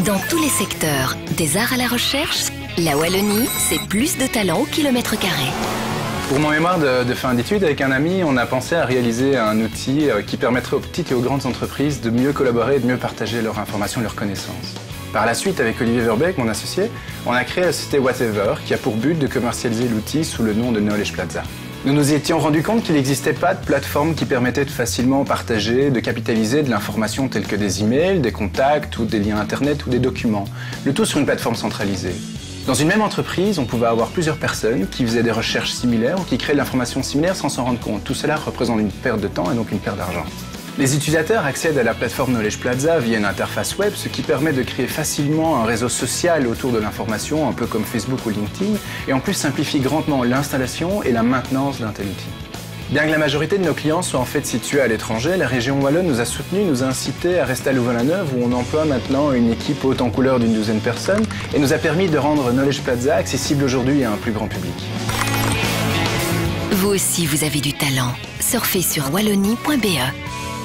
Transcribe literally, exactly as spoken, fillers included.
Dans tous les secteurs, des arts à la recherche, la Wallonie, c'est plus de talent au kilomètre carré. Pour mon mémoire de, de fin d'études, avec un ami, on a pensé à réaliser un outil qui permettrait aux petites et aux grandes entreprises de mieux collaborer et de mieux partager leurs informations et leurs connaissances. Par la suite, avec Olivier Verbeek, mon associé, on a créé la société Whatever, qui a pour but de commercialiser l'outil sous le nom de Knowledge Plaza. Nous nous étions rendus compte qu'il n'existait pas de plateforme qui permettait de facilement partager, de capitaliser de l'information telle que des emails, des contacts ou des liens internet ou des documents. Le tout sur une plateforme centralisée. Dans une même entreprise, on pouvait avoir plusieurs personnes qui faisaient des recherches similaires ou qui créaient de l'information similaire sans s'en rendre compte. Tout cela représente une perte de temps et donc une perte d'argent. Les utilisateurs accèdent à la plateforme Knowledge Plaza via une interface web, ce qui permet de créer facilement un réseau social autour de l'information, un peu comme Facebook ou LinkedIn, et en plus simplifie grandement l'installation et la maintenance d'un tel outil. Bien que la majorité de nos clients soient en fait situés à l'étranger, la région wallonne nous a soutenus, nous a incités à rester à Louvain-la-Neuve où on emploie maintenant une équipe haute en couleur d'une douzaine de personnes et nous a permis de rendre Knowledge Plaza accessible aujourd'hui à un plus grand public. Vous aussi, vous avez du talent. Surfez sur wallonie point be.